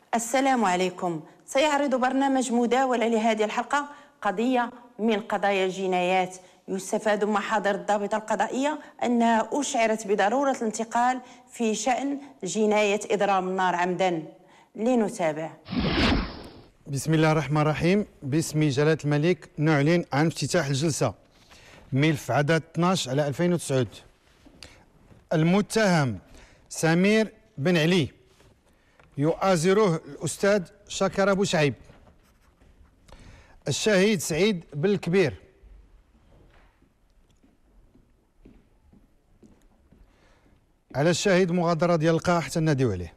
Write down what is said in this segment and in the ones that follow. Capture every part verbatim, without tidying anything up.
السلام عليكم. سيعرض برنامج مداولة لهذه الحلقة قضية من قضايا الجنايات. يستفاد من محاضر الضابطة القضائية أنها أشعرت بضرورة الانتقال في شأن جناية إضرام النار عمدا. لنتابع. بسم الله الرحمن الرحيم. باسم جلالة الملك نعلن عن افتتاح الجلسة. ملف عدد اثناش على ألفين وتسعة. المتهم سمير بن علي يؤازره الأستاذ شاكر أبو شعيب. الشهيد سعيد بن الكبير. على الشاهد مغادرة ديال القاعة حتى ناديو عليه.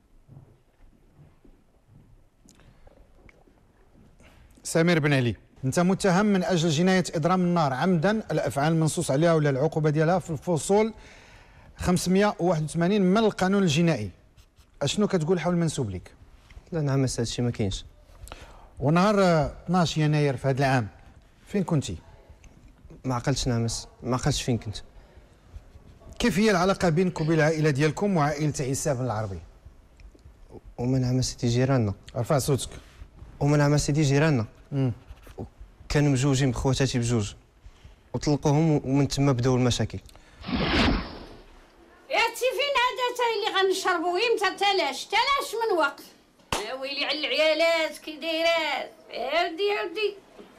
سمير بن علي، انت متهم من اجل جنايه اضرام النار عمدا، الافعال المنصوص عليها ولا العقوبه ديالها في الفصول خمسمائة وواحد وثمانين من القانون الجنائي. اشنو كتقول حول المنسوب لك؟ لا نعم هذا الشيء ما كاينش. ونهار اثناش يناير في هذا العام فين كنتي؟ ما عقلتش نعمس، ما عقلتش فين كنت. كيف هي العلاقه بينك وبين العائله ديالكم وعائله عيسى بن العربي؟ ومن عام سيدي جيراننا. ارفع صوتك. ومن عام سيدي جيراننا. امم كانوا مجوجين بخواتاتي بجوج وطلقوهم ومن تما بداو المشاكل. يا تي فين هذا تا اللي غنشربوا امتى تلاش تلاش من وقت. يا ويلي على العيالات كي دايرات. يا ودي يا ودي.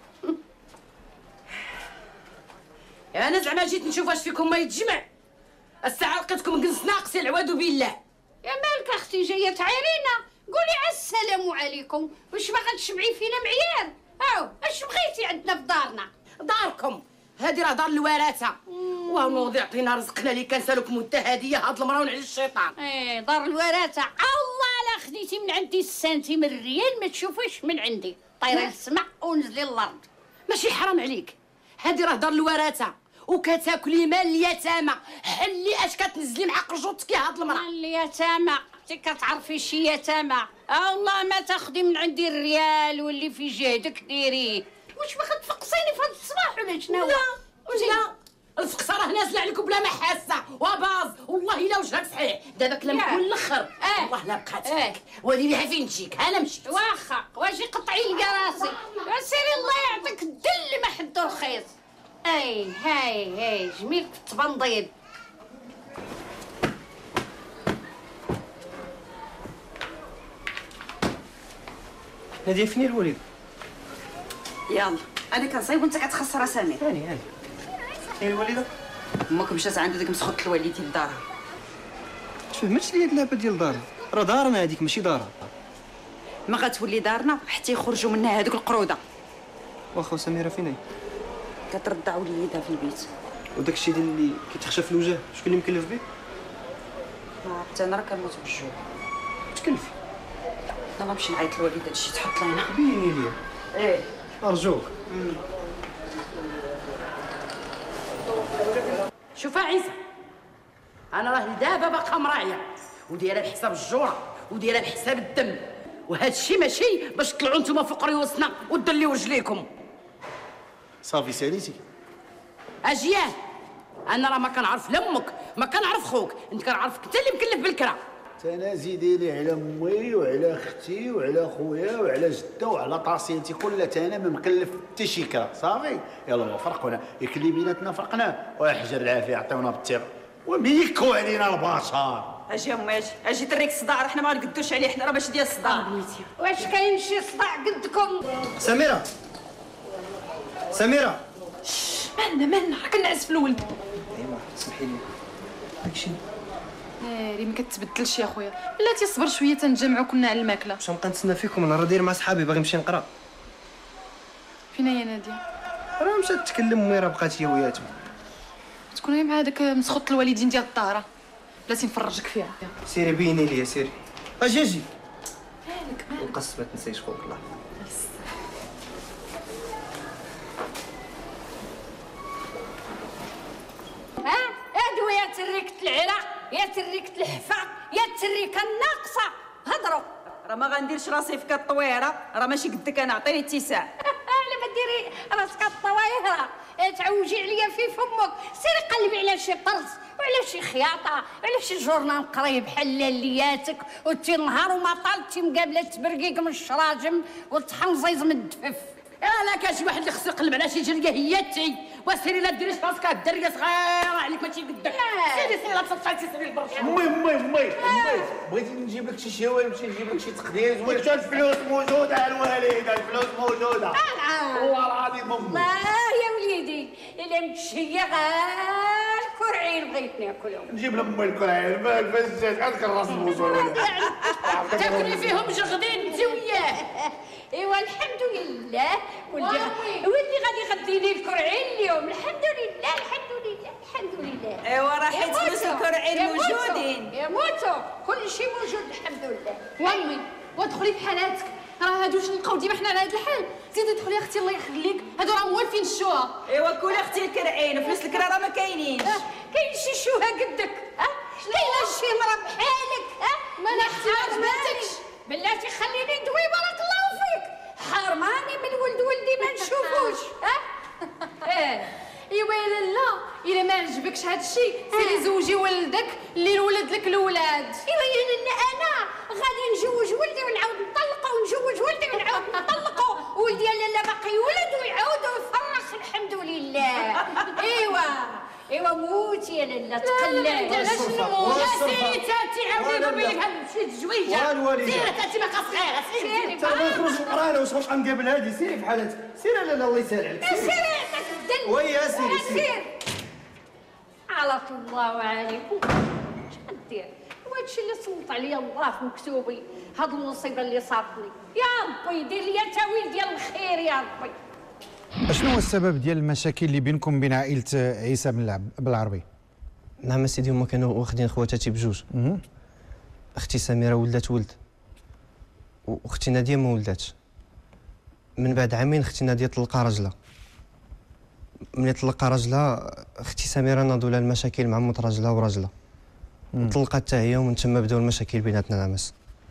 يا انا زعما جيت نشوف واش فيكم ما يتجمع. الساعه لقيتكم جلس ناقصين العواد بالله. يا مالك اختي جايه تعيرينا؟ قولي السلام عليكم. واش ما غتشبعي فينا معيار؟ هاو اش بغيتي عندنا في دارنا؟ داركم هادي راه دار الوراثه. واه نوض يعطينا رزقنا اللي كنسالكم مده هاديه هاد المراون على الشيطان. ايه دار الوراثه. الله لا خديتي من عندي السنتيم الريال ما تشوفيش من عندي. طيري للسماء ونزلي للارض. ماشي حرام عليك، هادي راه دار الوراثه وكتاكلي مال اليتامى. حلي اش كتنزلي مع قرجوتك يا هاد المراه. اليتامى انت كتعرفي شي يتامى؟ الله ما تاخدي من عندي الريال واللي في جهدك ديريه. واش باغا تفقصيني في هاد الصباح ولا شنو؟ لا لا الفقصه راه نازله عليكم بلا ما حاسه وباز. والله الا وجهك صحيح دابا كلام كل الاخر. اه. والله لا بقات اه. وليني فين تجيك انا مشيت. واخا واجي قطعي لي راسي. سيري الله يعطيك الدل ما حدو رخيص. اي هاي هاي جميلك في التبنضيد. ناديه فين الوليد؟ يلا انا كنصايب وانت كتخسر اسامي. هاني هاني فين الوليده؟ امك مشات عند ديك مسخوط الوالدين لدارها. تفهمتش لي هاد اللعبه ديال دارها، راه دارنا هذيك ماشي دارها. ما غتولي دارنا حتى يخرجوا منها هذوك القروده. واخا سميره فين هي؟ كترضع وليدها في البيت. وداك الشيء ديال اللي كيتخشى في الوجه شكون اللي مكلف به؟ ما عرفت انا راه كنموت بالجوع. تكلفي. انا نمشي نعيط للوالده هادشي تحط لنا. بيني ليا. ايه ارجوك. شوف عيسى، انا راه دابا باقا مراعيه ودايره بحساب الجوره ودايره بحساب الدم، وهذا الشيء ماشي باش تطلعوا نتوما فوق ريوسنا وتدليو رجليكم. صافي ساليتي. اجيال انا راه ما كنعرف لا امك ما كنعرف خوك، انت كنعرفك انت اللي مكلف بالكرا. انا زيدي لي على امي وعلى اختي وعلى خويا وعلى جده وعلى طاسيتي كلها، انا ما مكلف حتى شي كرا. صافي يلا فرقونا، ياك اللي بيناتنا فرقنا ويحجر العافيه عطيونا بالثقه وميكوا علينا البشر. اجي يا امي اجي اجي دريك الصداع، حنا ما نقدوش عليه، حنا راه ماشي ديال الصداع. واش كاين شي صداع قدكم؟ سميره سميره مالنا مالنا راه كنعس في الولد. ايوا سمحي لي داكشي ناري ما كتبدلش يا خويا. بلاتي صبر شويه تنجمعوا كنا على الماكله. واش نبقى نتسنى فيكم؟ انا راه داير مع صحابي باغي نمشي نقرا. فين هي ناديه؟ راه مشات تكلم امي راه بقات هي وياتهم. تكون هي مع هذاك مسخوط الوالدين ديال الطهره. بلاتي نفرجك فيها. سيري بيني ليا سيري. اجي اجي مالك مالك؟ وقص ما تنسيش خوك الله. ها هادو يا تريكة العراق يا تريكة الحفاق يا تريكة الناقصة. هضروا. راه ما غنديرش راسي في كالطويره، راه ماشي قدك انا، عطيني اتساع. لا ما ديري راسك الطوايره تعوجي عليا في فمك. سيري قلبي على شي طرز وعلى شي خياطه وعلى شي جورنال قريب بحال لياتك وتي نهار وما طالتي مقابله تبرقيق من الشراجم وتحنزيز من الدفف. لا كان شي واحد اللي خصو يقلب على شي جريه هي تي وسيري لا ديريش راسك الدريه صغيره عليك ماشي قدك. سيري سيري لا تصفايتي سيري البرشا. امي امي امي امي بغيتي نجيب لك شي شوايه باش نجيب لك شي تقدير زوين. الفلوس موجوده الوالده الفلوس موجوده. والله العظيم امي. لا يا وليدي الا مشيه غير كرعين بغيت ناكلهم. نجيب لامي الكرعين مالك فاش عندك الراس موصول ولا تاكلي فيهم جغدين انت وياه. ايوا الحمد لله ولدي ولدي غادي يغديني الكرعين اليوم. الحمد لله الحمد لله الحمد لله. ايوا راه حيت فلوس الكرعين موجودين. يموتوا كل شيء موجود الحمد لله. وامي وادخلي بحالاتك، راه هادو واش نلقاو ديما حنا على هاد الحال. زيدي ادخلي اختي الله يخليك، هادو راه موالفين الشوها. ايوا كولي اختي الكرعين وفلوس الكرا راه ما كاينينش. كاين شي شوها قدك ها؟ كاينه شي مرا بحالك ها؟ ما انا اختي ما سمعتكش. بلاتي خليني ندوي بارك الله فيك. حرماني من ولد ولدي ما نشوفوش ها؟ اه ايوا يا لالا الا ما عجبكش هاد الشيء سيري زوجي ولدك اللي نولد لك الاولاد. ايوا يا لالا انا غادي نجوج ولدي ونعاود نطلقه ونجوج ولدي ونعاود نطلقه ولدي يا لالا باقي يولد ويعاود ويفرخ الحمد لله. ايوا ايوا موتي يا لالا تقلعي. علاش نموت يا سيدي تاتي عاودي نبين لك شي زويجه. سيري تاتي باقا صغيره سيري تا ما نخرج نقرانا واش غنبقى نقابل هادي. سيري في حالتك سيري. لا لا الله يسهل عليك. سيري سيري ويا سيري سيري. على الله عليكم اش غدير؟ وهادشي اللي صوت عليا الله في مكتوبي، هاد المصيبه اللي صارتني. يا ربي دير لي تاويل ديال الخير يا ربي. شنو هو السبب ديال المشاكل اللي بينكم بين عائله عيسى بالعربي؟ نعم سيدي هما كانوا واخدين خواتاتي بجوج. اختي سميره ولدت ولد واختي ناديه ما ولداتش. من بعد عامين اختي ناديه طلقها راجلها. ملي طلقها راجلها اختي سميره ناضوا لها المشاكل مع مت راجلها وراجلها طلقت حتى هي ومن تما بداو المشاكل بيناتنا نعمس.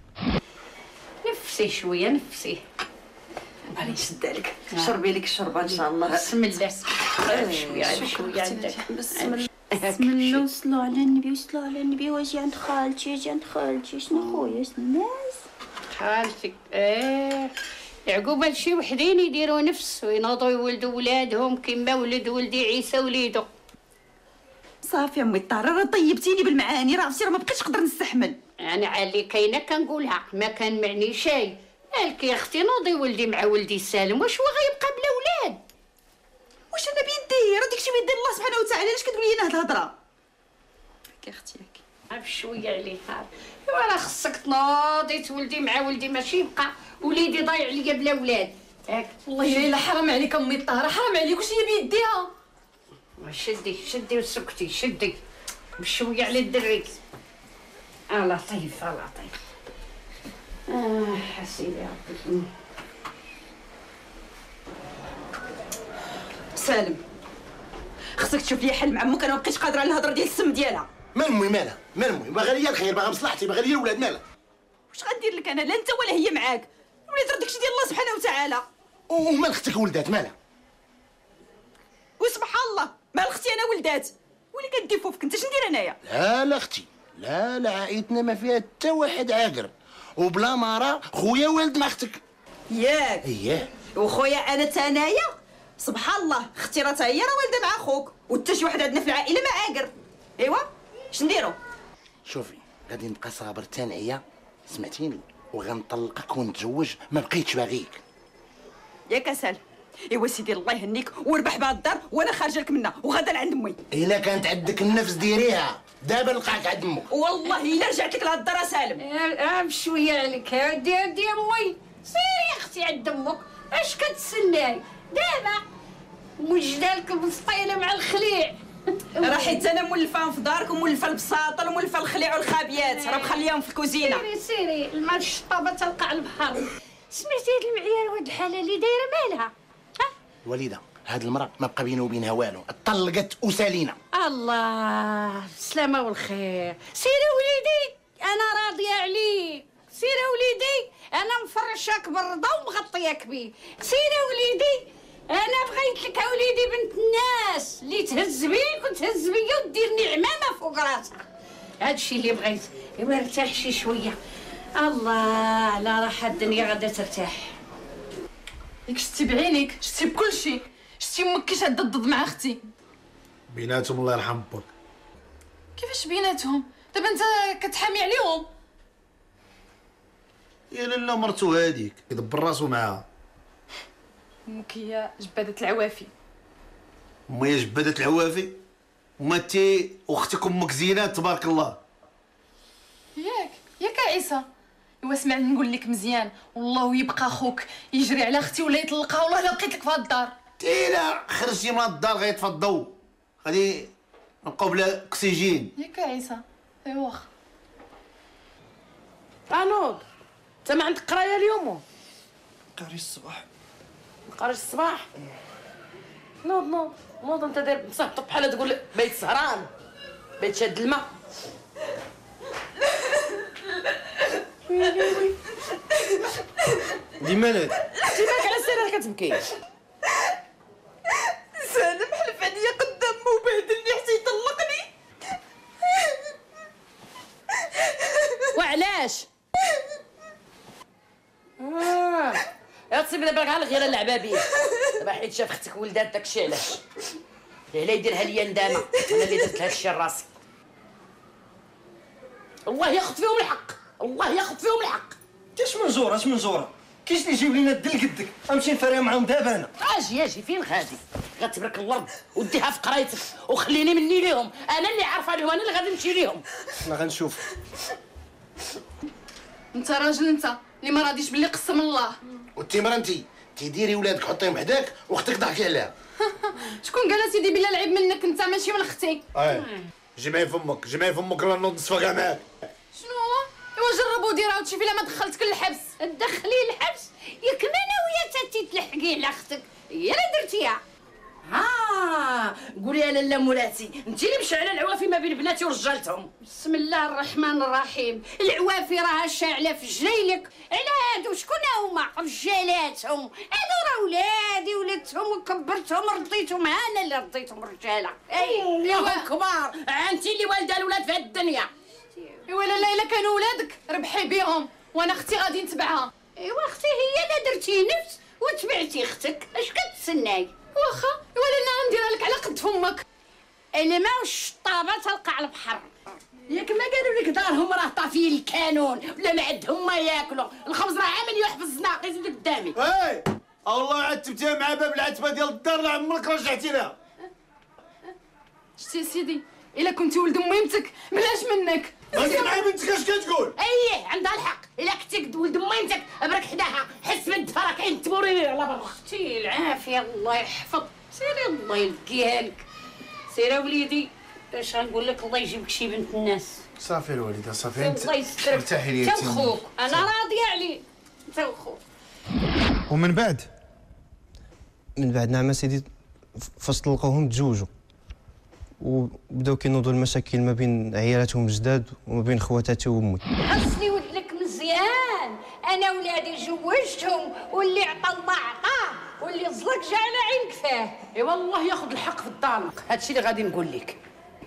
نفسي شويه نفسي. بغي نشد عليك شربي لك الشربه ان شاء الله. بسم الله. شويه شويه عندك. بسم الله. بسم الله وصلوا على النبي وصلوا على النبي. واجي عند خالتي اجي عند خالتي. شنو خويا شنو الناس؟ خالتك ايه يعقوب هادشي وحدين يديروا نفس وينوضوا يولدوا ولادهم كيما ولد ولدي عيسى وليدو. صافي امي الطاهره راه طيبتيني بالمعاني. راه عرفتي راه ما بقيتش نقدر نستحمل. انا علي كاينه كنقولها ما كان معني شي. مالك يا اختي نوضي ولدي مع ولدي سالم. واش هو غيبقى بلا ولاد؟ واش انا بيدي؟ راه داكشي بيد الله سبحانه وتعالى. علاش كتقولي لي هاد الهضره؟ يا اختي ياك عرف شويه عليه هذا. ايوا راه خصك تنوضي تولدي مع ولدي ماشي يبقى وليدي ضايع عليا بلا ولاد. ياك والله يا ليلى حرام عليك امي الطاهره حرام عليك. واش هي بيديها؟ شدي شدي وسكتي شدي بشويه على الدري. اه لطيف اه لطيف. اه حسيبي ربي. سالم خصك تشوف لي حل مع امك. انا ما بقيتش قادره على الهضره ديال السم ديالها. مال امي مالها مال امي باغا ليا الخير باغا مصلحتي باغا ليا الولاد مالها. واش غندير لك انا لا انت ولا هي معاك. وليت راه داكشي ديال الله سبحانه وتعالى. ومال اختك ولدات مالها. وسبحان الله مال اختي انا ولدات. ولي كدير فوفك انت. شندير انايا؟ لا لا اختي لا لا عائلتنا ما فيها حتى واحد عاقر وبلا مرا خويا والد مع اختك. ياك اييه وخويا انا تانايا سبحان الله. اختي راه تا هي راه والده مع خوك وحتى شي واحد عندنا في العائله ما عاقر. ايوا شنديرو؟ شوفي غادي نبقى صابر تانعيا سمعتيني وغنطلقك ونتزوج ما بقيتش باغيك. ياك اسال. ايوا سيدي الله يهنيك وربح بها الدار وانا خارجه لك منها وغدا لعند امي. الا كانت عندك النفس ديريها دابا نلقاك عند امك. والله الا رجعت لك لهاد الدار سالم. اه بشويه عليك يا ودي ودي امي. سيري يا اختي عند امك. اش كتسناي دابا وجدالك المسطيله مع الخليع. راه حيت انا مولفاهم في دارك ومولفه البساطه ومولفه الخليع والخابيات. راه مخليهم في الكوزينه. سيري سيري الماء الشطابه تلقى على البحر. سمعتي هاد المعيار وهاد الحاله اللي دايره مالها؟ ها وليده هاد المراه ما بقى بينه وبينها والو طلقت وسالينا. الله السلامه والخير. سيري وليدي انا راضيه عليك. سيري وليدي انا مفرشاك بالرضا ومغطياك بيه. سيري وليدي انا بغيت لك اوليدي بنت الناس اللي تهز بيك وتهز بيا وديرني عمامه فوق راسك. هادشي اللي بغيت. ايوا ارتاح شي شويه. الله على راحه الدنيا غادا ترتاح. ياك شتي بعينيك، شتي بكل شيء، شتي امك كي تعدى الضد مع اختي. بيناتهم الله يرحم باك. كيفاش بيناتهم؟ دابا انت كتحامي عليهم. يا لالا مرتو هذيك يدبر راسو معاها. امك هي جبادة العوافي. ما هي جبادة العوافي؟ وما انتي واختك امك زينات تبارك الله. ياك ياك عيسى. ايوا اسمعني نقول لك مزيان، والله يبقى خوك يجري على اختي ولا يطلقها، والله الا بقيت لك في هاد الدار. تيلا خرجتي من الدار غيطفى الضو، غادي نبقاو بلا اكسجين. ياك عيسى. ايوا واخا. انوض، انت ما عندك قرايه اليوم؟ قاري الصباح. ما قاريش الصباح؟ نوض نوض نوض، انت داير مصحطب بحال تقول بيت سهران، بيت شاد الماء. دي مالك؟ انت مالك على السرير كتبكي؟ سالم حلف عليا قدام مو بهدلني حتى يطلقني. وعلاش؟ اه يا تصيب دابا كاع الغيره اللعبه بيه، دابا حيت شاف اختك ولدات داكشي علاش. لا يديرها ليا ندامه، انا اللي درت هادشي لراسي. الله ياخذ فيهم الحق، الله ياخذ فيهم الحق. اش منجوره اش منجوره؟ كاينش اللي يجيب لينا الدل قدك، غنمشي نفريها معاهم دابا انا. اجي اجي فين غادي؟ غتبرك الارض وديها في قرايتك وخليني مني ليهم، انا اللي عارفه ليهم، انا اللي غادي نمشي ليهم. احنا غنشوف. انت راجل انت اللي ما راضيش باللي قسم الله. والتيمره انت تيديري ولادك حطيهم حداك واختك ضحكي عليها. شكون قال سيدي بلا العيب منك انت ماشي من اختي؟ اي جمعي فمك جمعي فمك ولا نوض نصفى كاع معاك. شنو هو؟ ايوا جربوا ديرها وتشوفي الا ما دخلتك للحبس. تدخلي الحبس؟ ياك ما ناويه تاتي تلحقي على اختك، هي اللي درتيها. ها قولي يا لاله مولاتي، انت اللي مشعله العوافي ما بين بناتي ورجالتهم. بسم الله الرحمن الرحيم. العوافي راها شاعله في جليلك على هادو. شكون هما رجالاتهم؟ هادو راه ولادي ولدتهم وكبرتهم رديتهم، انا اللي رديتهم رجاله. اي ياهم كبار، انت اللي والده الولاد في هاد الدنيا. ايوا لالا الا كانوا ولادك ربحي بيهم، وانا اختي غادي نتبعها. ايوا اختي هي اللي درتي نفس وتبعتي اختك، اش كتسناي؟ واخا ايوا لالا نديرها لك على قد فمك. الماء والشطابه تلقى على البحر. ياك ما قالوا لك دارهم راه طافيين الكانون ولا ما عندهم ما ياكلوا، الخبز راه عامل يحفظ الزناق يزيد قدامي. اي الله عتبتيها مع باب العتبه ديال الدار لا عمرك رجعتي لها. شتي يا سيدي الا كنتي ولد ميمتك بلاش منك. اسمعي بنتك اش كتقول؟ ايه عندها الحق، الا كنتي ولد ميمتك ابرك حداها، حس بنت راه كاين تبوري على برا. اختي العافيه الله يحفظ. سيري الله يلقيها لك. سيري وليدي، اش غنقول لك؟ الله يجيبك شي بنت الناس. صافي الوالده صافي. انت الله يسترك. ارتاحي لي انت وخوك، انا راضيه عليك انت وخوك. ومن بعد من بعد نعم سيدي فاش طلقوهم تزوجوا وبداو كينوضوا المشاكل ما بين عيالاتهم الجداد وما بين خواتاتي وامي. خصني ولدك مزيان، انا ولادي جوجتهم واللي عطى الله عطاه واللي زلق جا على عين كفاه. ايوا الله ياخذ الحق في الظالم، هادشي اللي غادي نقول لك.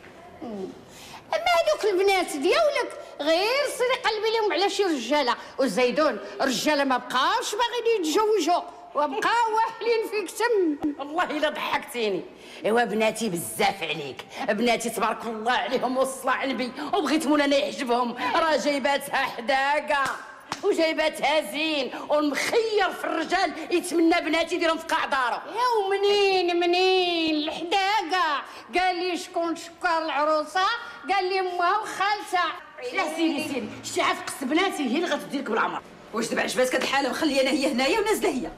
اما هذوك البنات ديالك غير سيري قلبي لهم على شي رجاله، والزيدون رجاله ما بقاوش باغيين يتزوجوا وبقاو واحلين فيك تم. والله الا ضحكتيني. ايوا بناتي بزاف عليك، بناتي تبارك الله عليهم والصلاة على النبي، وبغيت مولانا يحجبهم، راه جايباتها حداقه وجايباتها زين، والمخير في الرجال يتمنى بناتي يديرهم في قاع دارو. يا ومنين منين الحداقه؟ قال لي شكون شكر العروسه؟ قال لي امها وخالتها. لا سيدي سيدي، شتي عاد قص بناتي هي اللي غتديرك بالعمر. واش دابا عجباتك هاد الحاله مخليه انا هي هنايا ونازله هي؟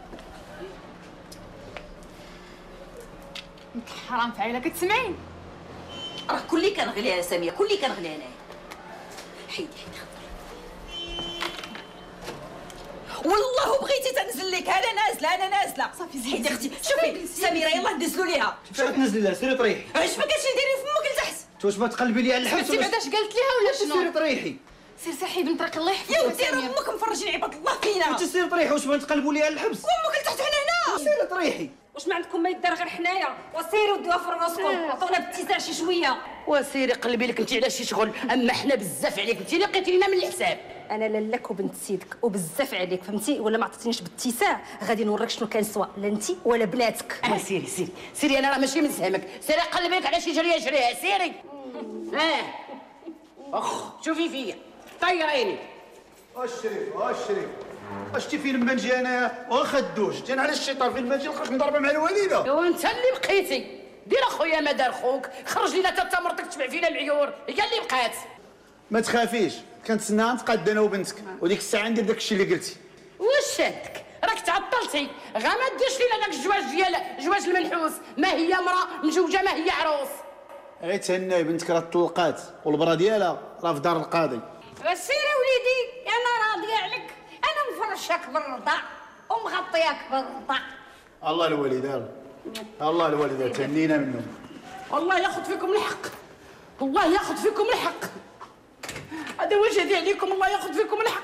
انت حرام في عيله كتسمعين؟ راه كلي كنغلي على ساميه، كلي كنغلي انايا. حيدي حيدي والله بغيتي تنزل لك. انا نازله انا نازله. صافي زيد حيدي اختي شوفي سميره يلاه ندزلوا ليها. فاش غتنزلي لها؟ سيري طريحي. علاش ما كاينش نديري فمك لتحت؟ واش ما تقلبي لي على الحبس؟ سمعتي بعدا اش قالت ليها ولا شنو؟ سيري طريحي. سير سحيد من طريق الله يحفظك. يا ودي راه امك مفرجين عباد الله فينا. انت سيري طريحي. واش ما تقلبوا لي على الحبس؟ وامك لتحت هنا هنا. سيري طريحي. واش ما عندكم ما يدار غير حنايا؟ وسيروا ديوها في راسكم، عطونا بالاتساع شي شويه. وسيري قلبي لك انت على شي شغل، اما حنا بزاف عليك، انت اللي لقيتي لنا من الحساب. انا لالك وبنت سيدك وبزاف عليك، فهمتي؟ ولا ما عطيتينيش بالاتساع غادي نوريك شنو كان سوا، لا انت ولا بناتك. اه سيري سيري سيري، انا راه ماشي من سهمك، سيري قلبي لك على شي جريه جريها، سيري. اه اخ شوفي فيا طيريني. الشريف الشريف اشتي فين ما نجي انايا وخدوش جينا على الشيطان، فين ما نجي نلقاك نضربها مع الوالده. ايوا انت اللي بقيتي، دير اخويا ما دار خوك، خرج لينا تا مرتك تشبع فينا العيور، هي اللي بقات. ما تخافيش، كنتسناها نتقاد انا وبنتك، وديك الساعه ندير داك الشيء اللي قلتي. واش شادك؟ راك تعطلتي، غا ما ديرش لينا داك الجواج ديال جواج المنحوس، ما هي مرا مزوجه ما هي عروس. غير تهناي، بنتك راه طلقات والبرا ديالها راه في دار القاضي. سير وليدي انا راضيه عليك، انا مفرشاك بالرضا ومغطياك بالرضا. الله الوالده، الله الوالده تهنينا منهم. والله ياخذ فيكم الحق، الله ياخذ فيكم الحق، هذا وجهي عليكم، الله ياخذ فيكم الحق.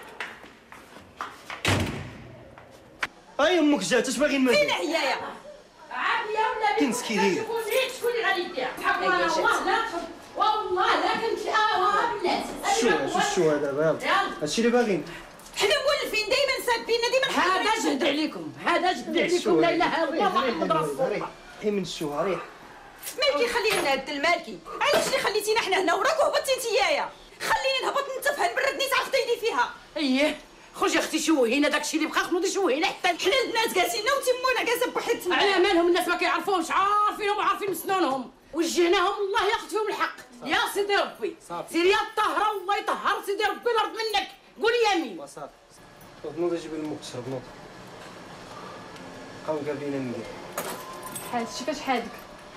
اي امك جات، اش باغي نمد؟ فين هيايا؟ عافيه ولا كي مسكينين. شكون اللي غادي يدير؟ والله لا والله لا كنت اه بلاتي. شو شو هذا دابا؟ هادشي اللي باغيين. حنا مولفين دايما سابينا ديما. هذا جهد عليكم، هذا جهد عليكم، لا اله الا الله محمد رسول الله. هي من الشوها ريح. مالكي خلينا نهدل مالكي، علاش اللي خليتينا حنا هنا وراك وهبطتي نتيايا؟ خليني نهبط نتفها نبرد نيت عرفت يدي فيها. اييه خرجي اختي شوهينا داكشي اللي بقى خنوضي شوهينا حتى حنا البنات جالسين وانتي مونا جالسه بوحدتنا. على مالهم الناس ما كيعرفوش، عارفينهم وعارفين مسنونهم، وجهناهم الله ياخذ فيهم الحق. يا سيدي ربي سيري يا الطاهره والله يطهر سيدي ربي الارض منك، قول يمين. صافي نوض نجيب المك تشرب، نوض بقاو قابلين ندير هادشي فاش حادك.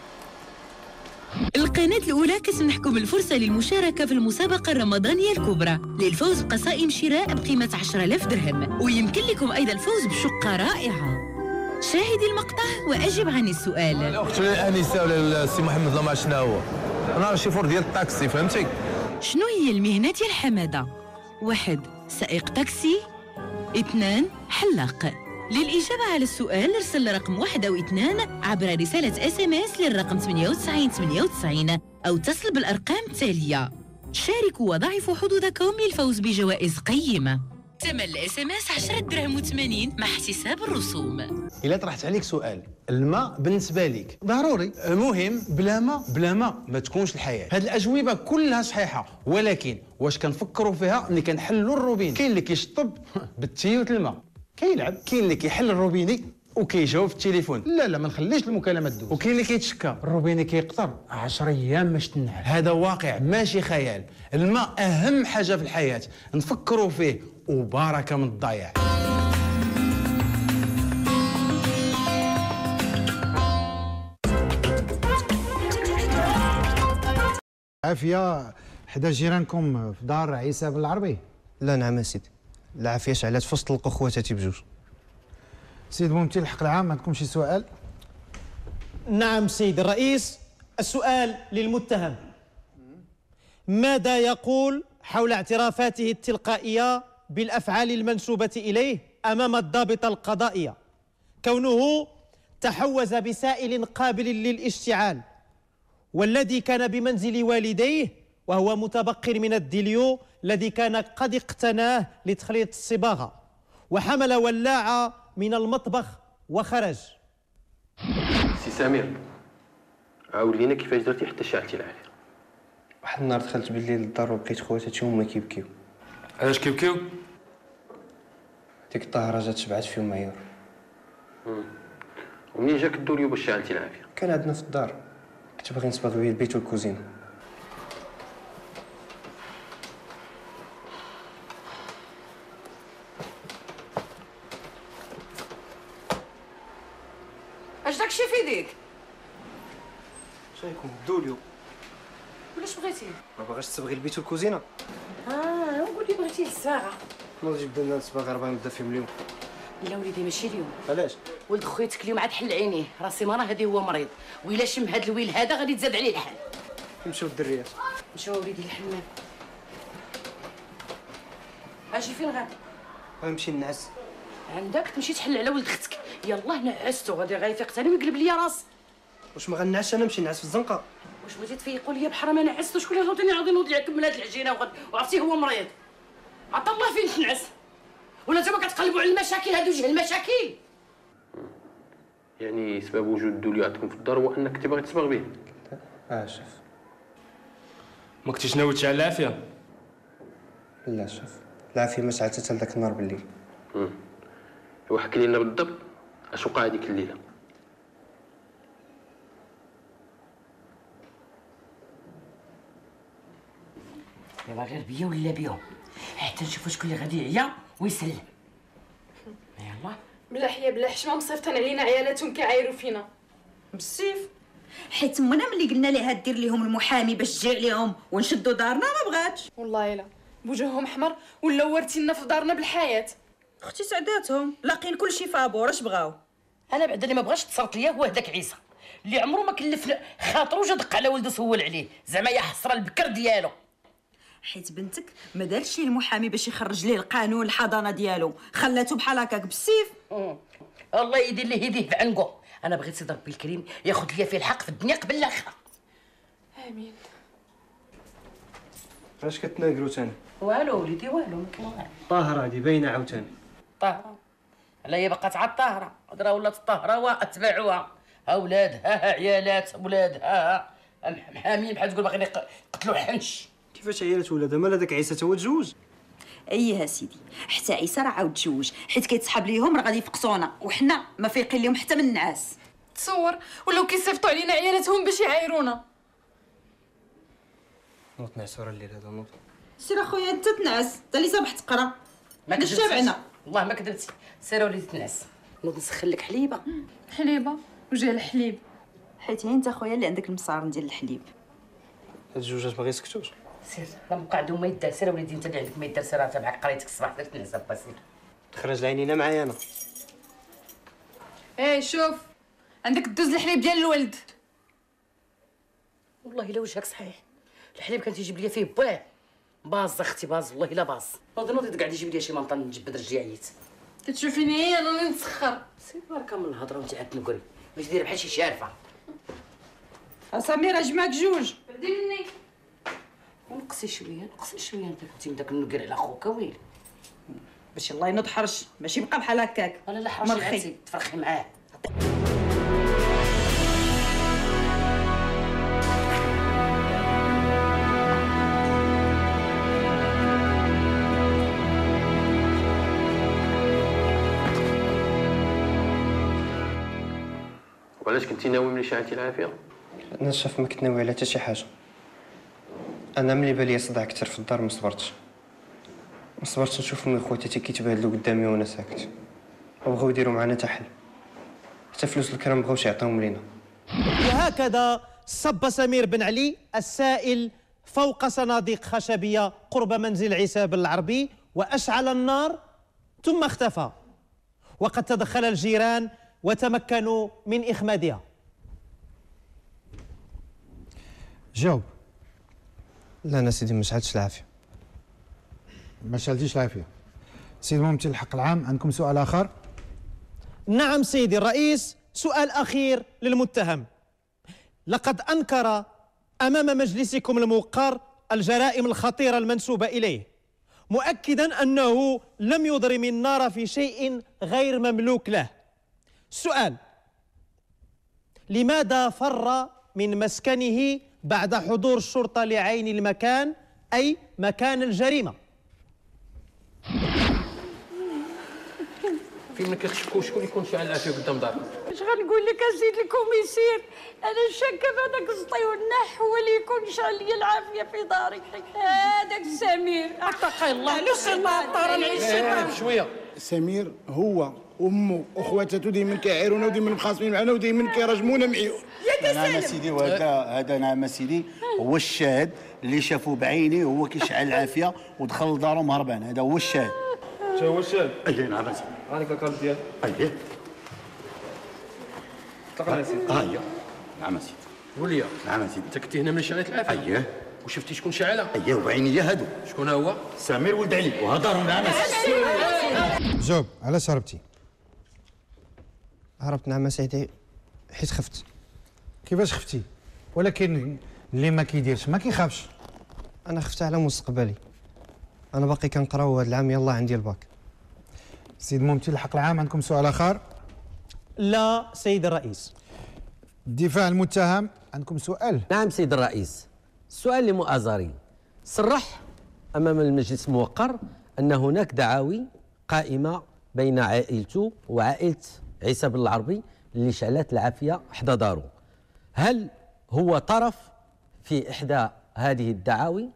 القناة الأولى كتمنحكم الفرصة للمشاركة في المسابقة الرمضانية الكبرى للفوز بقصائم شراء بقيمة عشرة آلاف درهم، ويمكن لكم أيضا الفوز بشقة رائعة. شاهدي المقطع وأجب عن السؤال. الأخت أنسة ولا السي محمد لا ما شنو هو؟ أنا شيفور ديال الطاكسي، فهمتي؟ شنو هي المهنة ديال حمادة؟ واحد سائق تاكسي، اثنان حلاق. للإجابة على السؤال ارسل رقم واحد أو اثنان عبر رسالة اس ام اس للرقم ثمانية وتسعين ثمانية وتسعين أو اتصل بالأرقام التالية. شاركوا وضاعفوا حظوظكم للفوز بجوائز قيمة. ثمن الاس ام اس عشرة دراهم وثمانين مع احتساب الرسوم. إلا طرحت عليك سؤال، الماء بالنسبة لك ضروري، المهم بلا ماء بلا ماء ما تكونش الحياة. هاد الأجوبة كلها صحيحة، ولكن واش كنفكروا فيها ملي كنحلوا الروبين؟ كاين اللي كيشطب بالتيوت الماء، كيلعب، كاين اللي كيحل الروبيني وكيجاوب في التليفون، لا لا ما نخليش المكالمه تدوز، وكاين اللي كيتشكى الروبيني كيقطر عشرة ايام باش تنحل. هذا واقع ماشي خيال، الماء اهم حاجه في الحياه، نفكروا فيه وبركه من الضياع. عافيه حدا جيرانكم في دار عيسى بن العربي؟ لا نعم سيدي، العافيه شعلات فاش طلقوا خواتاتي بجوج. سيد ممثل الحق العام، عندكم شي سؤال؟ نعم سيد الرئيس، السؤال للمتهم. ماذا يقول حول اعترافاته التلقائية بالأفعال المنسوبة إليه أمام الضابطة القضائية، كونه تحوز بسائل قابل للاشتعال والذي كان بمنزل والديه وهو متبقر من الديليو الذي كان قد اقتناه لتخليط الصباغة، وحمل ولاعة من المطبخ وخرج. سي سمير، عاود لينا كيفاش درتي حتى شعلتي العافيه. واحد النهار دخلت بالليل للدار ولقيت خواتاتي هما كيبكيو. علاش كيبكيو؟ ديك الطاهره جات شبعات فيهم عيور. ومنين جاك الدوليو باش شعلتي العافيه؟ كان عندنا في الدار، كنت باغي نصبغ بيه البيت والكوزينه. اش داكشي في يديك؟ شايكم الدوليو. ولاش بغيتي؟ ما باغاش تصبغي البيت والكوزينه. اه وقول لي بغيتي الصباغه. نوض جبد لنا الصباغه راه نبدا فيهم اليوم. لا وليدي ماشي اليوم. علاش؟ ولد خويتك اليوم عاد حل عينيه، راسي مرة هادي هو مريض، وإلا شم هاد الويل هذا غادي تزاد عليه الحال. نمشيو الدريات. نمشيو وليدي للحمام. اجي فين غادي؟ غنمشي نعس. عندك تمشي تحل على ولد اختك. يلاه نعستو غادي غيفيق ثاني ويقلب ليا راسي. واش ما غنعش انا نمشي نعس في الزنقه؟ واش بغيتي تفيقوا ليا بحال ما نعستو؟ شكون اللي غادي غادي نوض لكم من هاد العجينه وغد وعرفتي هو مريض. عطا الله فين تنعس. ولا نتوما كتقلبوا على المشاكل هادو جه المشاكل. يعني سبب وجود الدولي عندكم في الدار هو انك كنتي باغي تصبغ به. اه شوف. ما كنتيش ناوي تشعل العافيه؟ لا شوف، العافيه ما شعلت حتى لذاك النهار بالليل. امم ايوا حكي لنا بالضبط اش وقع هذيك الليله. يلا غير بيا ولا بيهم حتى نشوفوا شكون اللي غادي يعيا ويسلم. يلا بلا حيا بلا حشمه مصيفطين علينا عيالاتهم كيعايروا فينا بالسيف، حيت تمنا ملي قلنا ليها دير ليهم المحامي باش تجي عليهم ونشدوا دارنا ما بغاتش. والله الا بوجههم احمر ولاو وارتينا في دارنا بالحياه. اختي سعداتهم لاقين كلشي فابور. اش بغاو؟ انا بعدا اللي ما بغاش تصرت ليا هو هذاك عيسى اللي عمره ما كلف خاطرو جا دق على ولده سول عليه زعما يا حسره البكر ديالو. حيت بنتك ما دارش ليه المحامي باش يخرج ليه القانون الحضانه ديالو، خلاته بحال هكاك بالسيف. الله يدير ليه يديه في عنقو. انا بغيت سيدي ربي الكريم ياخذ ليا فيه الحق في الدنيا قبل الاخره. امين. فاش كتناقروا ثاني؟ والو وليدي والو ما كاين والو. طاهره هادي باينه عاوتاني. طاهره على هي بقات عاد طاهره راه ولات الطاهره واتباعها اولادها عيالات ولادها محامين بحال تقول باغيين يقتلوا حنش. كيفاش عيالات ولادها؟ مال هذاك عيسى تا هو تزوج؟ اييه سيدي، حتى عيسى راه عاود تزوج حيت كيتسحب ليهم راه غادي يفقصونا وحنا ما فايقين لهم حتى من النعاس. تصور ولاو كيصيفطوا علينا عيالاتهم باش يعايرونا. نوض نعسوا راه الليل هذا نوض. سير اخويا انت تنعس، انت اللي صبح تقرا. ما كدبتي شابعنا. والله ما كدبتي. سير وليدي تنعس. نوض نسخن لك حليبه. حليبه وجا الحليب. حيت هي انت اخويا اللي عندك المصارن ديال الحليب. هاد الجوجات ما غيسكتوش. سير راه بقى عندهم ما يدار. سير وليدي انت اللي عندك ما يدار. سير تبعك قريتك الصباح درت تنعس با سير. تخرج العينينا معايا انا. ايه شوف عندك دوز الحليب ديال الولد. والله الا وجهك صحيح. الحليب كان تيجيب ليا فيه باه باز اختي باز والله الا باز. نوضي نوضي تقعدي جيب ليا شي منطن نجبد رجلي عييت. كتشوفيني هي انا اللي نتسخر. سير بركه من الهضره وانت عاد تنقري باش دايره بحال شي شارفه. سميره جمعك جوج. بعدي مني. نقصي شويه نقصي شويه انت كنتي بداك النقر على خوك ويلي باش الله ينوض حرش ماشي بقى بحال هكاك. ولا لا حرش مرخي تفرخي معاه. وعلاش كنتي ناوي ملي شعلتي العافيه؟ انا شاف ما كنت ناوي على حتى شي حاجه. انا ملي بالي صداع كثر في الدار ما صبرتش ما صبرتش نشوف من خواتاتي كيتبادلوا قدامي وانا ساكت وبغاو يديروا معنا حتى حل حتى فلوس الكرام بغاوش يعطيهم لينا. وهكذا صب سمير بن علي السائل فوق صناديق خشبيه قرب منزل عيسى بن العربي واشعل النار ثم اختفى، وقد تدخل الجيران وتمكنوا من اخمادها. جاوب. لا انا سيدي ما شعلتش العافيه. ما شعلتيش العافيه. سيدي ممثل الحق العام، عندكم سؤال اخر؟ نعم سيدي الرئيس، سؤال اخير للمتهم. لقد انكر امام مجلسكم الموقر الجرائم الخطيره المنسوبه اليه، مؤكدا انه لم يضرم النار في شيء غير مملوك له. السؤال: لماذا فر من مسكنه بعد حضور الشرطة لعين المكان أي مكان الجريمة؟ فين ما كتشكوا شكون يكون شاعل العافيه قدام داركم؟ اش غنقول لك اسيدي الكوميسير، انا شاكه بهذاك السطي والنح هو اللي يكون شعل لي العافيه في داري. هذاك سمير اتقي الله. علاش الطاره نعيش شويه. سمير هو امه واخواتاتو ديما كيعيرونا وديما مخاصمين معنا وديما كيرجمونا معيون. نعم سيدي، وهذا هذا نعم سيدي هو الشاهد اللي شافه بعينيه وهو كيشعل العافيه ودخل لدارهم هربان. هذا هو الشاهد. تا هو الشاهد؟ اي نعم سيدي. هذيك الكارت ديالك. اييه. طلع سيدي. ها هي. نعم سيدي. وليا. نعم سيدي. انت كنتي هنا ملي شعلت العافيه؟ اييه. وشفتي شكون شاعلها؟ اييه وبعينيا هادو. شكون هو؟ سمير ولد علي وهضرهم نعم سيدي. جاوب. علاش هربتي؟ هربت نعم سيدي حيت خفت. كيفاش خفتي؟ ولكن اللي ما كيديرش ما كيخافش. انا خفت على مستقبلي، انا باقي كنقرا وهذا العام يلاه عندي الباك. سيد ممثل الحق العام، عندكم سؤال اخر؟ لا سيد الرئيس. الدفاع المتهم، عندكم سؤال؟ نعم سيد الرئيس. السؤال لمؤازري، صرح امام المجلس الموقر ان هناك دعاوي قائمه بين عائلته وعائله عيسى بن العربي اللي شعلت العافيه حدا دارو. هل هو طرف في احدى هذه الدعاوي؟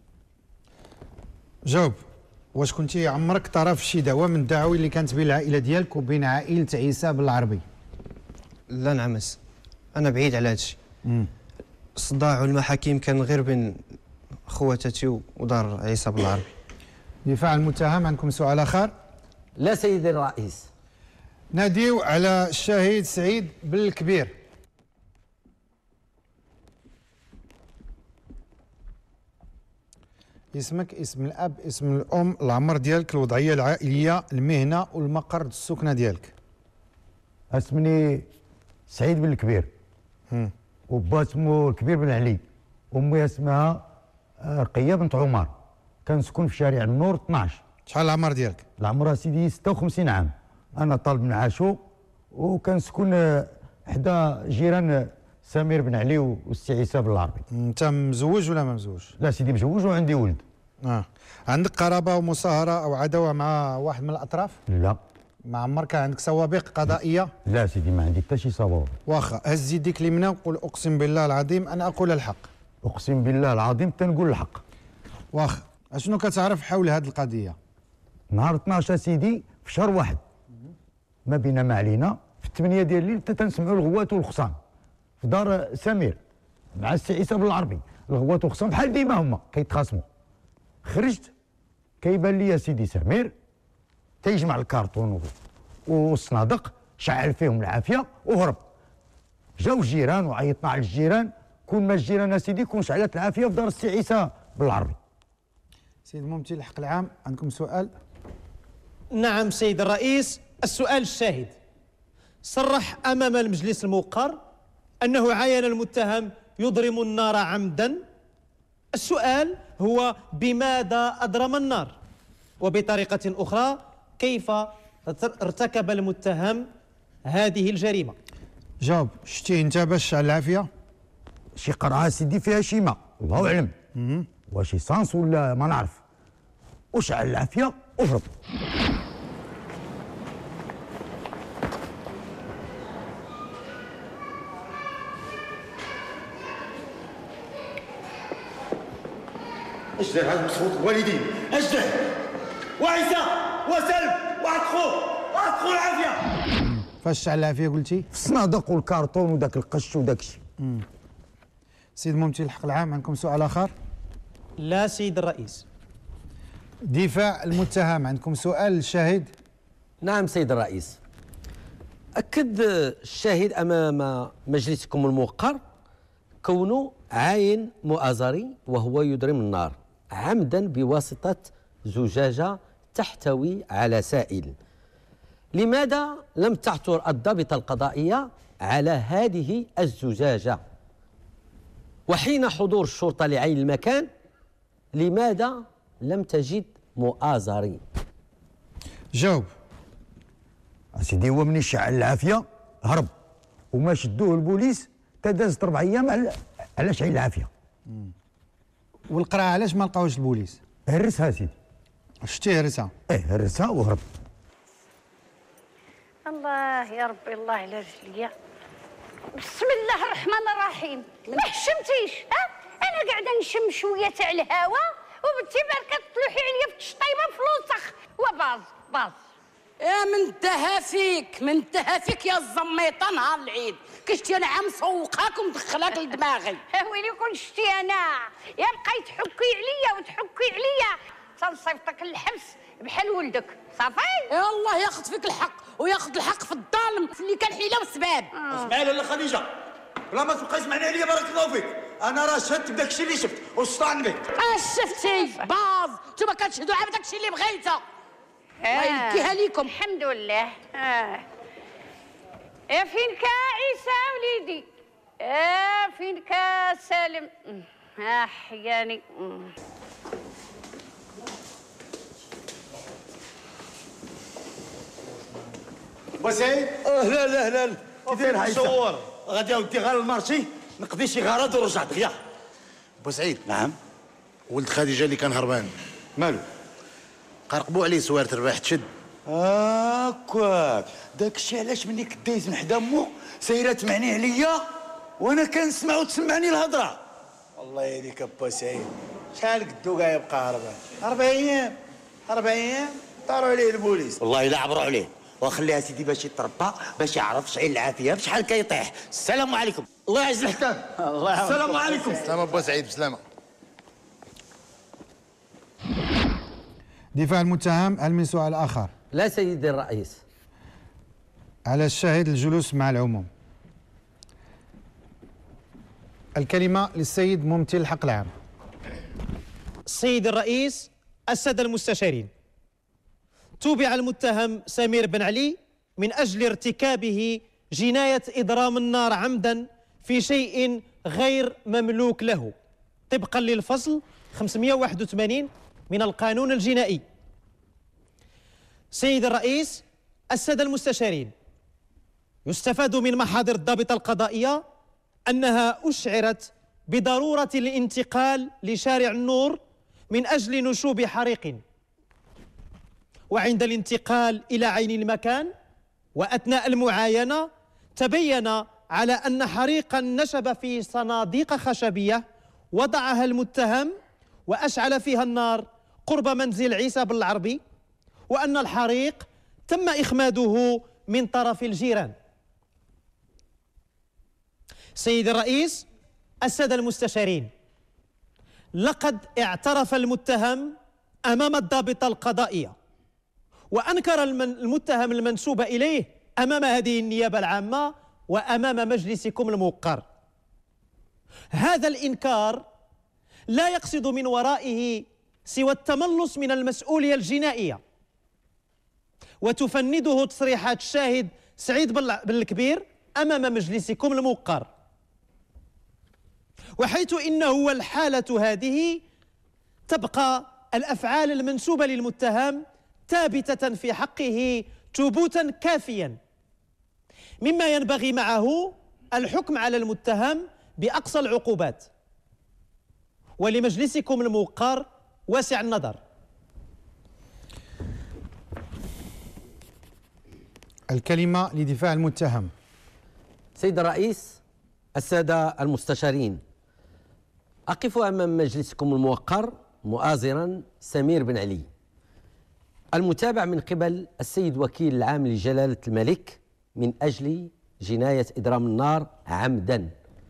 جاوب. واش كنتي عمرك طرف شي دعوه من الدعاوي اللي كانت بين العائله ديالك وبين عائله عيسى بن العربي؟ لا نعمس، انا بعيد على هذا الشيء. الصداع والمحاكم كان غير بين خواتاتي ودار عيسى بن العربي. دفاع المتهم، عندكم سؤال اخر؟ لا سيدي الرئيس. ناديو على الشهيد سعيد بالكبير. اسمك، اسم الاب، اسم الام، العمر ديالك، الوضعيه العائليه، المهنه والمقر السكنه ديالك. اسمني سعيد بن الكبير. وبا اسمه الكبير بن علي. امي اسمها رقيه بنت عمر. كنسكن في شارع النور اثناش. شحال العمر ديالك؟ العمر سيدي ستة وخمسين عام. انا طالب معاشو وكنسكن حدا جيران سمير بن علي والسي عيسى بن العربي. انت مزوج ولا ما مزوج؟ لا سيدي مزوج وعندي ولد. اه عندك قرابه ومصاهره او عداوه مع واحد من الاطراف؟ لا. ما عمرك كان عندك سوابق قضائيه؟ لا سيدي ما عندي حتى شي سوابق. واخا هز يديك اليمنى وقول اقسم بالله العظيم انا اقول الحق. اقسم بالله العظيم تنقول الحق. واخا اشنو كتعرف حول هذه القضيه؟ نهار اثناش سيدي في شهر واحد ما بينا ما علينا في الثمانية ديال الليل حتى تنسمعوا الغوات والخصام في دار سمير مع السي عيسى بن العربي. الغوات والخصام بحال ديما هما كيتخاصموا. خرجت كيبان لي سيدي سمير تيجمع الكارطون والصنادق شعل فيهم العافيه وهرب. جاو الجيران وعيطنا على الجيران، كون ما الجيران سيدي كون شعلت العافيه في دار السي عيسى بن العربي. سيد ممثل الحق العام، عندكم سؤال؟ نعم سيد الرئيس. السؤال الشاهد، صرح أمام المجلس الموقر أنه عاين المتهم يضرم النار عمدا. السؤال هو بماذا أضرم النار؟ وبطريقة أخرى كيف ارتكب المتهم هذه الجريمة؟ جاوب. شتيه انت باش شعل العافيه؟ شي قرعه سيدي فيها شي ماء الله اعلم واش سانس ولا ما نعرف. وشعل العافيه وهرب. اش دار هذا مسخوط الوالدين؟ اش دار؟ وعيسى وسلم واحد خو واحد خو العافيه. فاش شعل العافيه قلتي؟ في الصنادق والكارطون وداك القش وداك الشيء. سيد ممثل الحق العام، عندكم سؤال اخر؟ لا سيد الرئيس. دفاع المتهم، عندكم سؤال للشاهد؟ نعم سيد الرئيس. أكد الشاهد أمام مجلسكم الموقر كونه عاين مؤازري وهو يضرم النار عمدا بواسطة زجاجة تحتوي على سائل. لماذا لم تعثر الضابطة القضائية على هذه الزجاجة؟ وحين حضور الشرطة لعين المكان لماذا لم تجد مؤازري؟ جاوب. سيدي هو مني شعل العافيه هرب وما شدوه البوليس تدازت اربع ايام على على شعل العافيه. والقرعه علاش ما لقاوش البوليس؟ هرسها سيدي. شتي هرسها؟ ايه هرسها وهرب. الله يا ربي الله على رجليا. بسم الله الرحمن الرحيم. ما حشمتيش ها؟ انا قاعده نشم شويه تاع الهواء وبنتي بركه تلوحي عليا في الشطيبه في الوسخ وباز باز. يا من تهافيك من تهافيك يا الزميطه نهار العيد كشتي انا عم سوقاك ومدخلاك لدماغي. ويلي كون شتي انا يا بقاي تحكي عليا وتحكي عليا تنصيفطك للحبس بحال ولدك صافي. يا الله ياخذ فيك الحق وياخذ الحق في الظالم اللي كان حيله وسباب. اسمعي لاله خديجه بلا ما تبقاي تسمعني عليا بارك الله فيك. انا راه شهدت بداك الشيء اللي شفت وشطان بك. اش شفتي باز؟ نتوما كتشهدوا على داك الشيء اللي بغيته. الله يلكيها ليكم. الحمد لله. آه. يا فينك عيسى وليدي؟ يا فينك سالم؟ اه حياني. بوسعيد. اهلا اهلا اهلا. كي داير مصور؟ غادي اودي غير المارشي نقضي شي غرض ورجع دغيا. بوسعيد. نعم. ولد خديجه اللي كان هربان مالو؟ قرقبوا عليه سوار ترباح تشد. هاكاك داك الشيء علاش ملي كدايز من حدا مو سايره تمعني عليا وانا كنسمع وتسمعني الهضره. الله يهديك ابا سعيد، شحال قدو كاع يبقى هربان؟ اربع ايام اربع ايام طاروا عليه البوليس. والله الا عبروا عليه وخليها سيدي باش يتربى باش يعرف شعيل العافيه بشحال كيطيح. السلام عليكم. الله يعز الحكام. الله السلام عليكم. سلام ابو سعيد بسلامه. دفاع المتهم، هل من سؤال آخر؟ لا سيدي الرئيس. على الشاهد الجلوس مع العموم. الكلمة للسيد ممثل الحق العام. السيد الرئيس، السادة المستشارين، توبع المتهم سمير بن علي من أجل ارتكابه جناية إضرام النار عمدا في شيء غير مملوك له طبقا للفصل خمسمئة وواحد وثمانين من القانون الجنائي. سيد الرئيس، السادة المستشارين، يستفاد من محاضر الضابطة القضائية أنها أشعرت بضرورة الانتقال لشارع النور من أجل نشوب حريق، وعند الانتقال إلى عين المكان وأثناء المعاينة تبين على أن حريقا نشب في صناديق خشبية وضعها المتهم وأشعل فيها النار قرب منزل عيسى بن العربي، وأن الحريق تم إخماده من طرف الجيران. سيد الرئيس، السادة المستشارين، لقد اعترف المتهم أمام الضابطة القضائية وأنكر المتهم المنسوب إليه أمام هذه النيابة العامة وأمام مجلسكم الموقر. هذا الإنكار لا يقصد من ورائه سوى التملص من المسؤولية الجنائية، وتفنده تصريحات الشاهد سعيد بن الكبير أمام مجلسكم الموقر، وحيث إنه والحالة هذه تبقى الأفعال المنسوبة للمتهم ثابتة في حقه ثبوتا كافيا، مما ينبغي معه الحكم على المتهم بأقصى العقوبات. ولمجلسكم الموقر واسع النظر. الكلمة لدفاع المتهم. سيد الرئيس، السادة المستشارين، أقف أمام مجلسكم الموقر مؤازرا سمير بن علي المتابع من قبل السيد وكيل العام لجلالة الملك من أجل جناية إضرام النار عمدا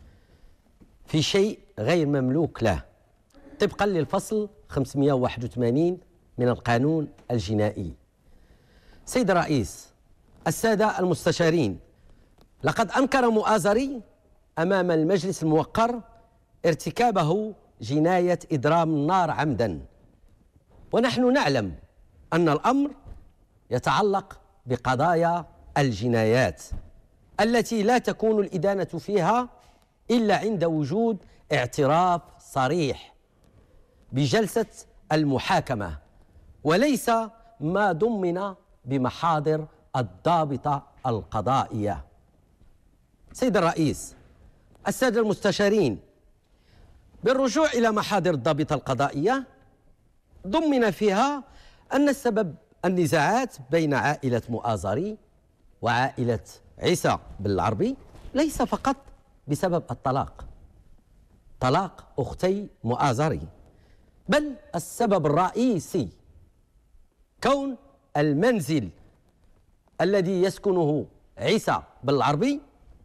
في شيء غير مملوك له طبقا للفصل خمسمئة وواحد وثمانين من القانون الجنائي. سيد الرئيس، السادة المستشارين، لقد أنكر مؤازري أمام المجلس الموقر ارتكابه جناية إضرام النار عمدا، ونحن نعلم أن الأمر يتعلق بقضايا الجنايات التي لا تكون الإدانة فيها إلا عند وجود اعتراف صريح بجلسة المحاكمة، وليس ما ضمن بمحاضر الضابطة القضائية. سيد الرئيس، السادة المستشارين، بالرجوع إلى محاضر الضابطة القضائية ضمن فيها أن السبب النزاعات بين عائلة مؤازري وعائلة عيسى بن العربي ليس فقط بسبب الطلاق، طلاق أختي مؤازري، بل السبب الرئيسي كون المنزل الذي يسكنه عيسى بن العربي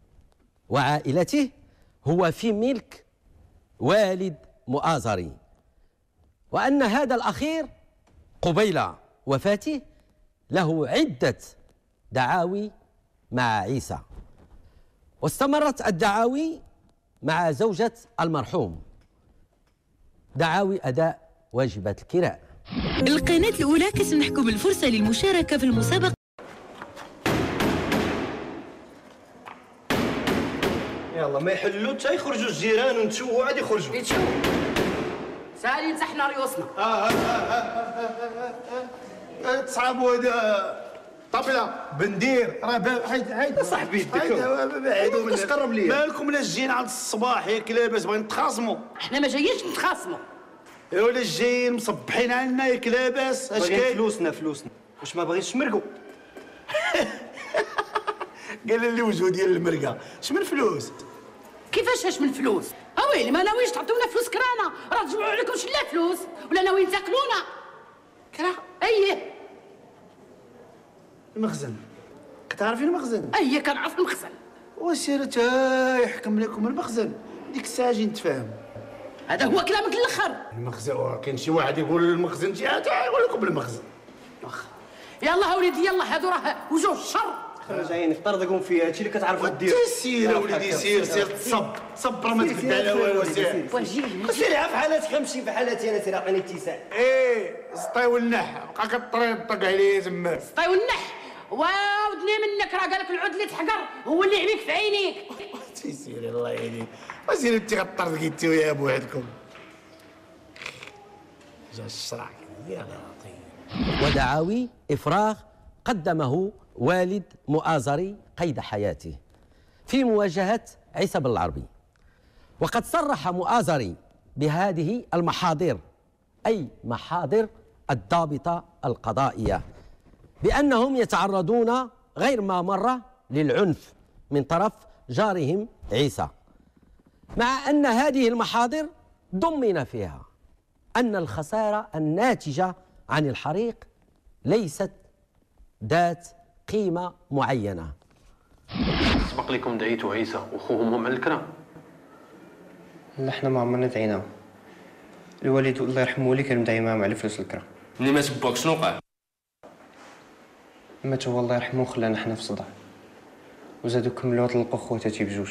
وعائلته هو في ملك والد مؤازري، وأن هذا الأخير قبيل وفاته له عدة دعاوي مع عيسى، واستمرت الدعاوي مع زوجة المرحوم، دعاوي أداء واجبات الكراء. القناة الأولى كتمنحكم الفرصة للمشاركة في المسابقة. يلا ما يحلوا حتى يخرجوا الجيران ونتشوهوا عاد يخرجوا. يتشوه سالي انت حنا ريوسنا. اه اه اه تصعبوا هذا طبله بندير راه حيد حيد صاحبي يدك بعيدوا من تقرب ليا. مالكم لا جايين عند الصباح ياك لاباس باغيين نتخاصموا. احنا ما جايينش نتخاصموا يا ولا جايين مصبحين عنا ياك لاباس. اش باغيين كاين؟ فلوسنا فلوسنا واش ما باغيينش نمرقوا؟ قال لي وجهه ديال المرقه اش من فلوس؟ كيفاش اش من فلوس؟ اويلي ما ناويينش تعطيونا فلوس كرانا، راه تجمعوا عليكم لا فلوس ولا ناويين تاكلونا كرا. اييه المخزن كتعرفين المخزن؟ اييه كنعرف المخزن. وسير تا يحكم لكم المخزن ديك الساعه جي نتفاهم. هذا هو كلامك الاخر. المخزن كاين شي واحد يقول المخزن جهه يقول لكم المخزن. يلا وليدي يلا هادو راه وجوه الشر. جايين نطردقهم فيها هادشي اللي كتعرفوا دير. سير وليدي سير سير تصب صب راه ما تقد على والو. سير سير عا بحالاتك غنمشي بحالاتي انا سير عطيني اتساع. ايه سطي والنح بقى كطريد طق عليه تما. سطي والنح واودني منك راه قالك العود اللي تحقر هو اللي يعميك في عينيك. سيري الله يهديك وسيري انت غطردقي انت ويا بوحدكم. جا الشرع يا لطيف. ودعاوي إفراغ قدمه والد مؤازري قيد حياته في مواجهة عيسى بن العربي. وقد صرح مؤازري بهذه المحاضر أي محاضر الضابطة القضائية بأنهم يتعرضون غير ما مرة للعنف من طرف جارهم عيسى، مع أن هذه المحاضر ضمن فيها أن الخسارة الناتجة عن الحريق ليست ذات قيمة معينة. سبق لكم دعيتوا عيسى وخوهم مع الكرام؟ لا حنا ما عمرنا دعيناهم. الوالد الله يرحمه هو اللي كان مدعي معاهم على فلوس الكرا. ملي ما تباك شنو وقع؟ مات هو الله يرحمه وخلانا حنا في صداع وزادو كملوا طلقوا خواتاتي بجوج.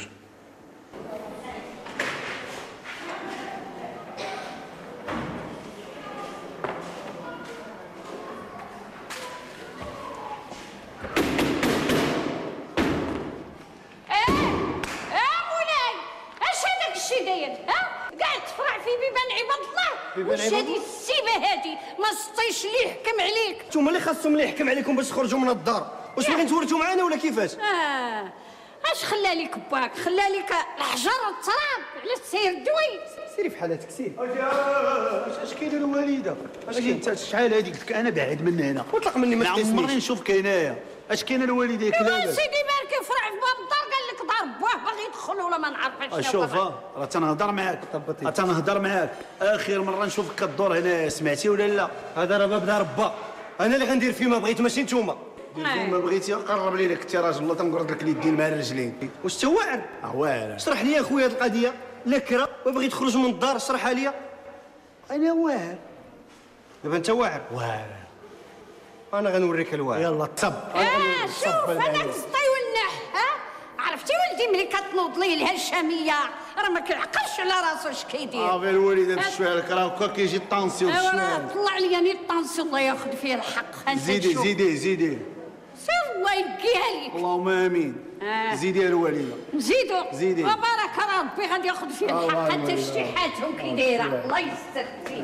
واش هادي السيبه هادي ما سطيش اللي يحكم عليك. نتوما اللي خاصهم اللي يحكم عليكم باش تخرجوا من الدار. واش باغيين تورثوا معانا ولا كيفاش؟ اه اش خلى لك باك؟ خلى لك الحجر والتراب على تسير دوي. سيري في حالاتك سيري. اش كاين الوالده؟ اش كاين انت شحال هاديك قلت لك انا بعيد من هنا وطلق مني ما تسميش. عمرني نشوف كاينايا. اش كاين الوالده ياك ايوا لاباس؟ سيدي بارك يفرع في باب الدار قال لك دار بواه باغي يدخل ولا ما نعرفش. شوف راه تنهضر معاك تنهضر معاك اخر مره نشوفك كدور هنا سمعتي ولا لا؟ هذا راه باب دار با انا اللي غندير فيه ما بغيت ماشي نتوما. ما بغيتي قرب لي لك انت راجل الله تنقرض لك اليدين مع الرجلين. واش انت واعر؟ اه واعر. اشرح لي اخويا هذه القضيه. لا كرا وبغيت تخرج من الدار اشرحها لي. انا واعر. دابا انت واعر؟ واعر. انا غنوريك الواعر. يلا تصب. اه شوف انا تسطي والنح. ها عرفتي ولدي ملي كتنوض ليه الهشاميه راه ما كيعقلش على راسو اش كيدير. اه غير الوالد هذا شويه لك راه هكا كيجي الطونسيون ايوا شويه. راه طلع لي ني الطونسيون الله ياخذ فيه الحق. زيدي زيدي زيدي. سير الله يلقيها ليك. اللهم امين. آه. زيدي يا الوالده. نزيدو. زيدي. وبارك ربي غادي ياخذ فيه آه الحق الله حتى شتي حالتهم كي دايره. الله يستر فيه.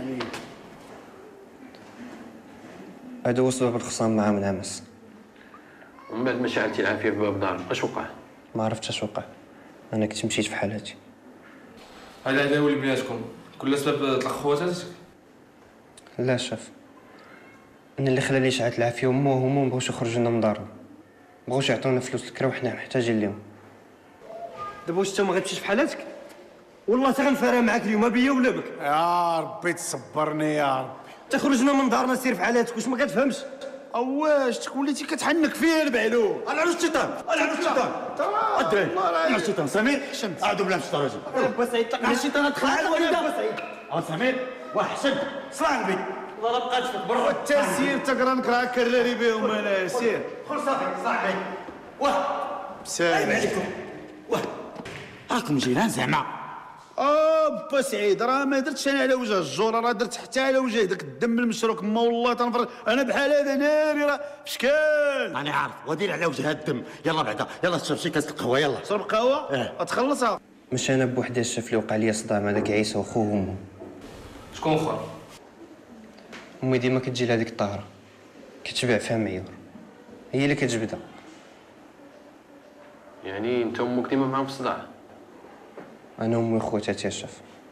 هذا هو سبب الخصام مع من امس. ومن بعد ما شعلتي العافيه في باب دار اش وقع؟ ما عرفتش اش وقع. انا كنت مشيت في حالاتي. هذا هذا ولد بيناتكم كل سبب طلق خواتاتك؟ لا شاف انا اللي خلاني شعلت العافيه ومو هما مبغوش يخرجوا لنا من دارنا. مبغوش يعطونا فلوس الكرا وحنا محتاجين لهم. دابا واش انت ما غتمشيش في حالاتك؟ والله تا غنفارق معاك اليوم بيا ولا بك. يا ربي تصبرني يا ربي. تخرجنا من دارنا سير في حالاتك واش ما كتفهمش؟ اواش وليتي كتحنك فيا البعلو. انا على الشيطان انا على الشيطان الدراري مع الشيطان سمير عادوا بلا مشطه راجل با سعيد طلق مع الشيطان تخلع الوالده با سعيد اه سمير واحسن صلاه البيت والله لا بقات فيك برا حتى سير تقرا نكره كراري بهم انا سير خل صافي صاحبي واه سالم عليكم واه راكم جيران زعما اه سعيد راه ما درتش انا على وجه الجوره، راه درت حتى على وجه داك الدم المشروك. ما والله تنفرج انا بحال هذا ناري راه بشكال. انا عارف ودير على وجه الدم. يلا بعدا يلا شرب شي كاس القهوه يلا. شرب قهوه؟ اه تخلصها. مش انا بوحدي الشاف اللي وقع لي صداع مع داك عيسى وخوه وامه. شكون خويا؟ امي ديما كتجي لهاديك الطهره كتبيع فيها معيار، هي اللي كتجبدها. يعني انت وامك ديما معاهم في الصداع؟ انا وامي وخواتاتي الشاف.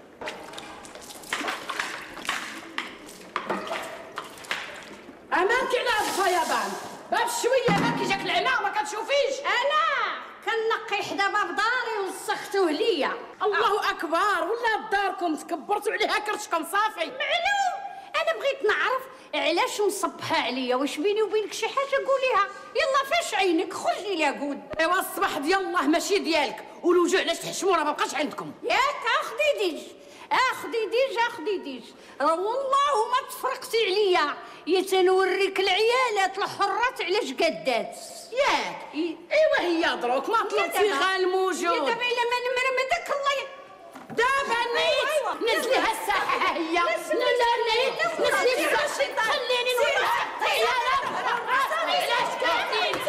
امانتي على الفيضان باب شويه ما كيجاك العمى ما كتشوفيش. انا كنقي حدا باب داري وسختوه ليا. الله اكبر، ولا داركم تكبرتوا عليها كرشكم صافي. معلوم. انا بغيت نعرف علاش مصبحه عليا، واش بيني وبينك شي حاجه قوليها. يلا فاش عينك خرجي لي قود. ايوا الصباح ديال الله ماشي ديالك، والوجوع علاش تحشموا راه ما بقاش عندكم. ياك اخدي ديج اخدي ديج اخدي ديج، راه والله ما تفرقتي عليا. يا تنوريك العيالات الحرات علاش قدات ياك. ايوا هي دروك ما طلبتي غا الموجود. يا دابا الا ما نمرمدك الله ي... دابا نيت نزليها الساحه ها هي. لا لا نيت نزلي الساحه خليني نولي علاش كاين.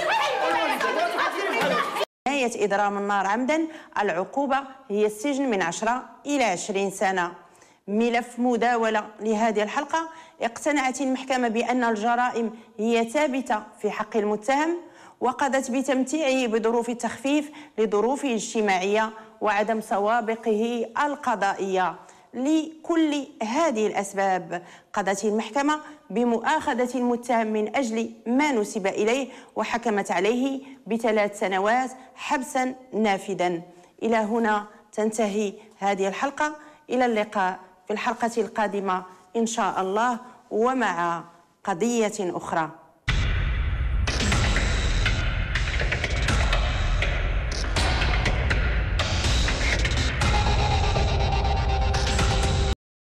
جناية إضرام النار عمدا العقوبة هي السجن من عشرة إلى عشرين سنة. ملف مداولة لهذه الحلقة. اقتنعت المحكمة بأن الجرائم هي ثابتة في حق المتهم، وقضت بتمتيعه بظروف التخفيف لظروفه الاجتماعية وعدم سوابقه القضائية. لكل هذه الأسباب قضت المحكمة بمؤاخذة المتهم من أجل ما نسب إليه، وحكمت عليه بثلاث سنوات حبسا نافذا. إلى هنا تنتهي هذه الحلقة. إلى اللقاء في الحلقة القادمة إن شاء الله ومع قضية أخرى.